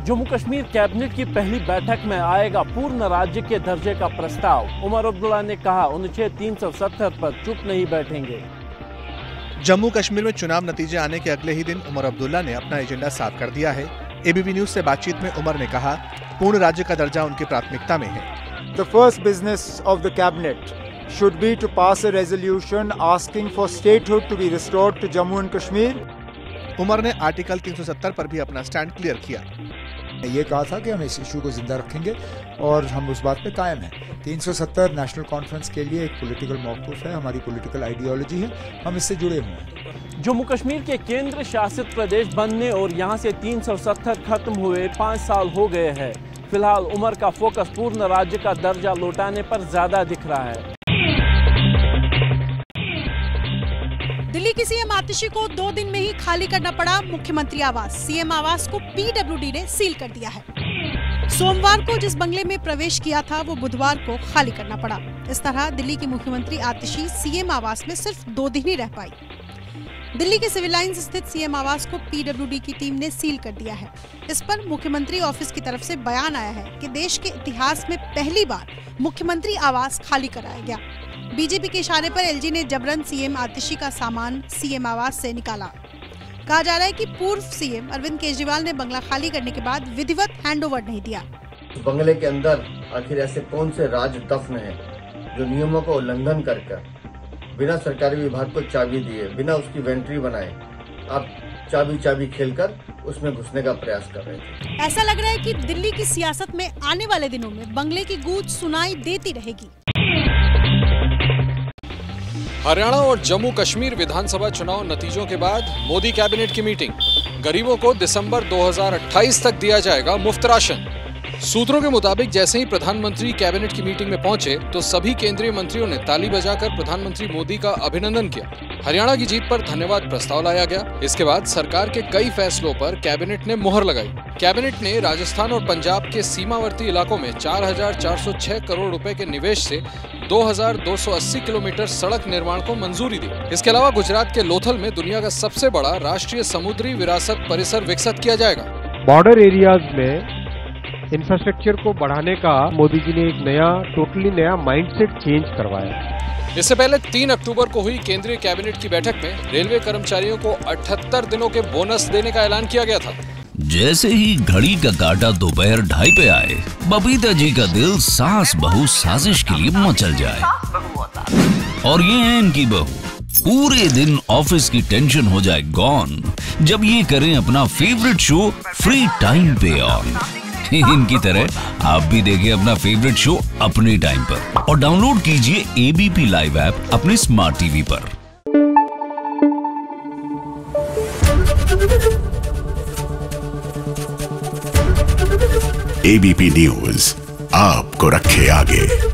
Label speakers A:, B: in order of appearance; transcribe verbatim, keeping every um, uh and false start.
A: Jammu Kashmir cabinet की पहली बैठक में आएगा पूर्ण राज्य के दर्जे का प्रस्ताव। उमर अब्दुल्ला ने कहा, अनुच्छेद तीन सौ सत्तर पर चुप नहीं बैठेंगे।
B: जम्मू कश्मीर में चुनाव नतीजे आने के अगले ही दिन उमर अब्दुल्ला ने अपना एजेंडा साफ कर दिया है। एबीपी न्यूज से बातचीत में उमर ने कहा, पूर्ण राज्य का दर्जा उनकी प्राथमिकता में है।
C: The first business of the cabinet should be to pass a resolution asking for statehood to be restored to Jammu and Kashmir.
B: Umar ने आर्टिकल तीन सौ सत्तर पर भी अपना स्टैंड क्लियर किया।
D: ये कहा था कि हम इस इशू को जिंदा रखेंगे और हम उस बात पे कायम हैं। तीन सौ सत्तर नेशनल कॉन्फ्रेंस के लिए एक पॉलिटिकल मौक़िफ़ है, हमारी पॉलिटिकल आइडियोलॉजी है, हम इससे जुड़े हुए हैं।
A: जम्मू कश्मीर के केंद्र शासित प्रदेश बनने और यहां से तीन सौ सत्तर खत्म हुए पाँच साल हो गए हैं। फिलहाल उमर का फोकस पूर्ण राज्य का दर्जा लौटाने पर ज्यादा दिख रहा है।
E: दिल्ली की सीएम आतिशी को दो दिन में ही खाली करना पड़ा मुख्यमंत्री आवास। सीएम आवास को पीडब्ल्यूडी ने सील कर दिया है। सोमवार को जिस बंगले में प्रवेश किया था वो बुधवार को खाली करना पड़ा। इस तरह दिल्ली की मुख्यमंत्री आतिशी सीएम आवास में सिर्फ दो दिन ही रह पाई। दिल्ली के सिविल लाइंस स्थित सीएम आवास को पीडब्ल्यूडी की टीम ने सील कर दिया है। इस पर मुख्यमंत्री ऑफिस की तरफ से बयान आया है कि देश के इतिहास में पहली बार मुख्यमंत्री आवास खाली कराया गया। बीजेपी के इशारे पर एलजी ने जबरन सीएम आतिशी का सामान सीएम आवास से निकाला। कहा जा रहा है कि पूर्व सीएम अरविंद केजरीवाल ने बंगला खाली करने के बाद विधिवत हैंडओवर नहीं दिया।
F: बंगले के अंदर आखिर ऐसे कौन से राज दफन हैं जो नियमों का उल्लंघन करके बिना सरकारी विभाग को चाबी दिए, बिना उसकी वेंट्री बनाए आप चाबी चाबी खेलकर उसमें घुसने का प्रयास कर रहे थे।
E: ऐसा लग रहा है कि दिल्ली की सियासत में आने वाले दिनों में बंगले की गूंज सुनाई देती रहेगी।
G: हरियाणा और जम्मू कश्मीर विधानसभा चुनाव नतीजों के बाद मोदी कैबिनेट की मीटिंग। गरीबों को दिसंबर दो हज़ार अट्ठाईस तक दिया जाएगा मुफ्त राशन। सूत्रों के मुताबिक जैसे ही प्रधानमंत्री कैबिनेट की मीटिंग में पहुंचे तो सभी केंद्रीय मंत्रियों ने ताली बजाकर प्रधानमंत्री मोदी का अभिनंदन किया। हरियाणा की जीत पर धन्यवाद प्रस्ताव लाया गया। इसके बाद सरकार के कई फैसलों पर कैबिनेट ने मुहर लगाई। कैबिनेट ने राजस्थान और पंजाब के सीमावर्ती इलाकों में चार हजार चार सौ छह करोड़ रुपए के निवेश से दो हज़ार दो सौ अस्सी किलोमीटर सड़क निर्माण को मंजूरी दी। इसके अलावा गुजरात के लोथल में दुनिया का सबसे बड़ा राष्ट्रीय समुद्री विरासत परिसर विकसित किया जाएगा।
H: बॉर्डर एरियाज में इंफ्रास्ट्रक्चर को बढ़ाने का मोदी जी ने एक नया टोटली नया माइंडसेट चेंज करवाया।
G: इससे पहले तीन अक्टूबर को हुई केंद्रीय कैबिनेट की बैठक में रेलवे कर्मचारियों को अठहत्तर दिनों के बोनस देने का ऐलान किया गया था।
I: जैसे ही घड़ी का काटा दोपहर ढाई पे आए, बबीता जी का दिल सास बहू साजिश के लिए मचल जाए। और ये है इनकी बहू, पूरे दिन ऑफिस की टेंशन हो जाए गॉन जब ये करें अपना फेवरेट शो फ्री टाइम पे ऑन। इनकी तरह आप भी देखिए अपना फेवरेट शो अपने टाइम पर और डाउनलोड कीजिए एबीपी लाइव ऐप अपने स्मार्ट टीवी पर।
J: एबीपी न्यूज आपको रखे आगे।